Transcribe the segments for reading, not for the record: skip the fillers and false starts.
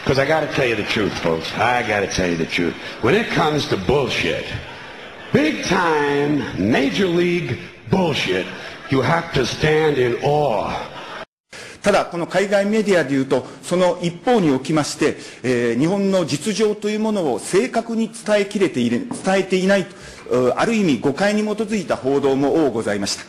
Because I got to tell you the truth, folks. I got to tell you the truth. When it comes to bullshit, big time, major league bullshit, you have to stand in awe. ただ、この海外メディアでいうと、その一方におきまして、日本の実情というものを正確に伝えていないと、ある意味誤解に基づいた報道も多ございました。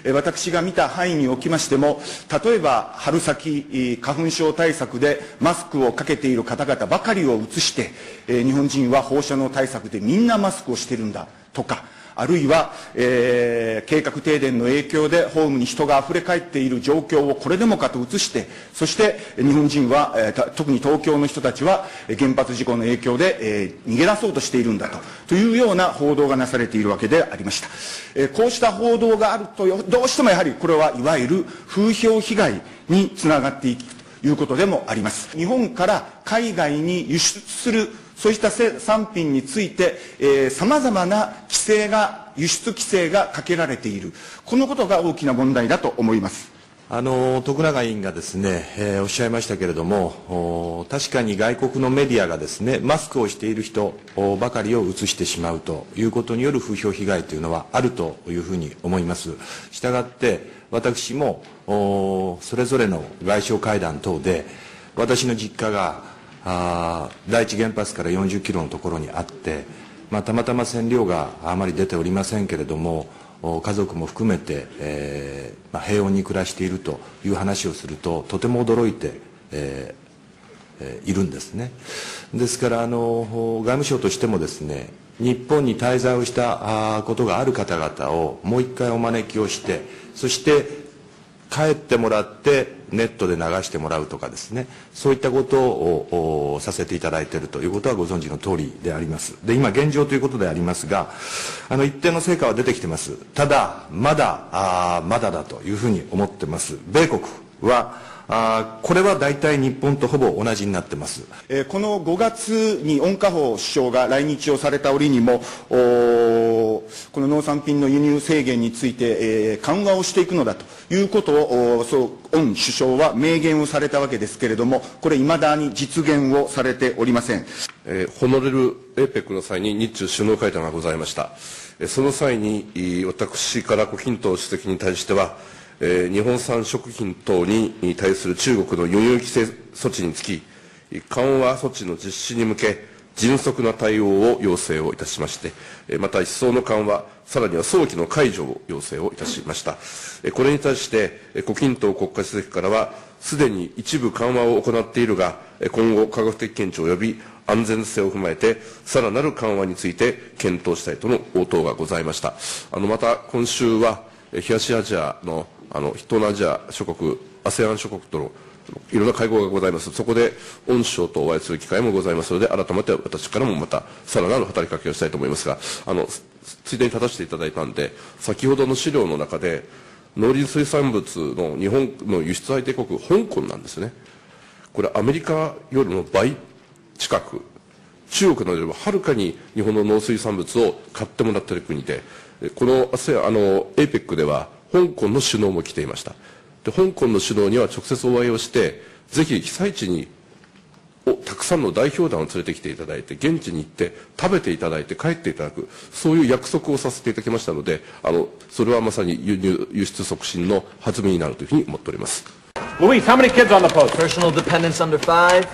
私が見た範囲におきましても、例えば春先、花粉症対策でマスクをかけている方々ばかりを映して、日本人は放射能対策でみんなマスクをしているんだとか、あるいは、計画停電の影響でホームに人があふれ返っている状況をこれでもかと移して、そして日本人は、特に東京の人たちは原発事故の影響で、逃げ出そうとしているんだというような報道がなされているわけでありました。こうした報道があると、どうしてもやはりこれはいわゆる風評被害につながっていくということでもあります。日本から海外に輸出するそうした産品について、さまざまな輸出規制がかけられている、このことが大きな問題だと思います。 徳永委員がですね、おっしゃいましたけれども、確かに外国のメディアがですね、マスクをしている人ばかりを映してしまうということによる風評被害というのはあるというふうに思います。したがって私もそれぞれの外相会談等で、私の実家が第一原発から40キロのところにあって、たまたま線量があまり出ておりませんけれども、家族も含めて、平穏に暮らしているという話をすると、とても驚いて、いるんですね。ですから外務省としてもですね、日本に滞在をしたことがある方々をもう一回お招きをして、そして帰ってもらってネットで流してもらうとかですね、そういったことをさせていただいているということはご存知の通りであります。で、今現状ということでありますが、一定の成果は出てきてます。ただまだだというふうに思ってます。米国はこれは大体日本とほぼ同じになってます。 この5月に温家宝首相が来日をされた折にも、この農産品の輸入制限について、緩和をしていくのだということを、温首相は明言をされたわけですけれども、これいまだに実現をされておりません。 ホノルル APEC の際に日中首脳会談がございました。その際に私から胡錦涛主席に対しては、日本産食品等に対する中国の輸入規制措置につき、緩和措置の実施に向け、迅速な対応を要請をいたしまして、また一層の緩和、さらには早期の解除を要請をいたしました。これに対して、胡錦涛国家主席からは、すでに一部緩和を行っているが、今後科学的見地及び安全性を踏まえて、さらなる緩和について検討したいとの応答がございました。また今週は、東アジアの東南アジア諸国、ASEAN 諸国とのいろんな会合がございます。そこで御首相とお会いする機会もございますので、改めて私からもまたさらなる働きかけをしたいと思いますが、ついでに立たせていただいたんで、先ほどの資料の中で、農林水産物の日本の輸出相手国、香港なんですね。これアメリカよりも倍近く、中国などよりもはるかに日本の農水産物を買ってもらっている国で、このAPEC では香港の首脳も来ていました。で、香港の首脳には直接お会いをして、ぜひ被災地にたくさんの代表団を連れてきていただいて、現地に行って食べていただいて帰っていただく、そういう約束をさせていただきましたので、それはまさに輸出促進の弾みになるというふうに思っております。 Luis, how many kids on the post? Personal dependents under 5?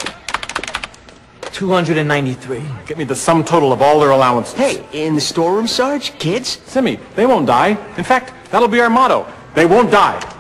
293. Get me the sum total of all their allowances. Hey, in the storeroom, Sarge, kids? Simi, they won't die. In fact, that'll be our motto. They won't die.